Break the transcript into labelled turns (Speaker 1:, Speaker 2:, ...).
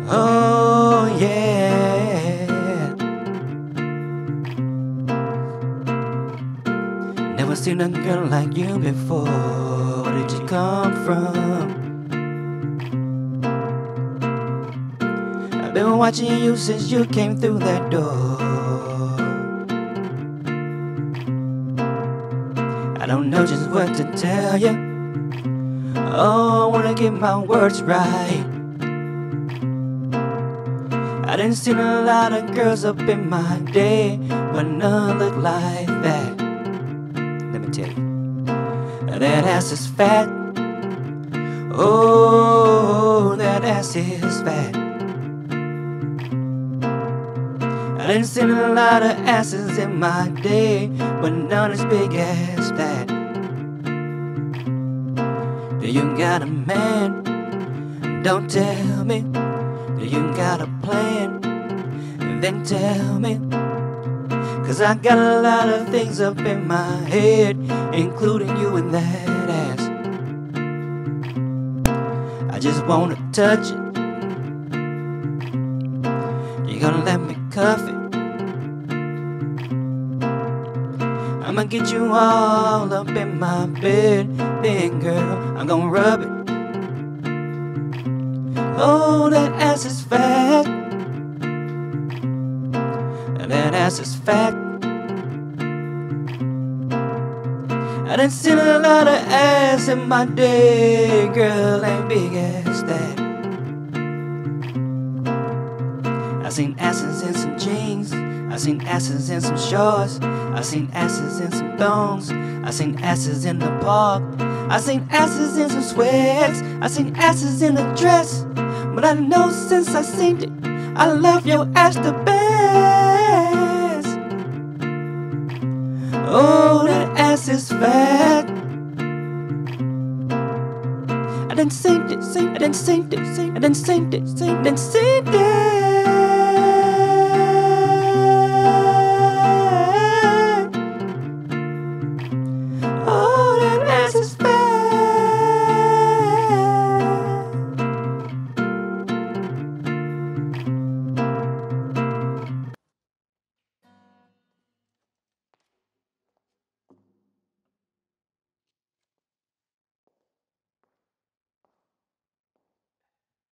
Speaker 1: Oh yeah. Never seen a girl like you before. Where did you come from? I've been watching you since you came through that door. I don't know just what to tell you. Oh, I wanna get my words right. I done seen a lot of girls up in my day, but none look like that. Let me tell you, that ass is fat. Oh, that ass is fat. I done seen a lot of asses in my day, but none as big as that. Do you got a man? Don't tell me. Do you got a plan? Then tell me. 'Cause I got a lot of things up in my head, including you and that ass. I just wanna touch it. You gonna let me cuff it? I'ma get you all up in my bed. Then girl, I'm gonna rub it. Oh, that ass is fat. That ass is fat. I done seen a lot of ass in my day. Girl, ain't big as that. I seen asses in some jeans. I seen asses in some shorts. I seen asses in some thongs. I seen asses in the park. I seen asses in some sweats. I seen asses in a dress. But I know since I seen it, I love your ass the best. Oh, that ass is fat. I done seen it, I done seen it, I done seen it, I done seen it.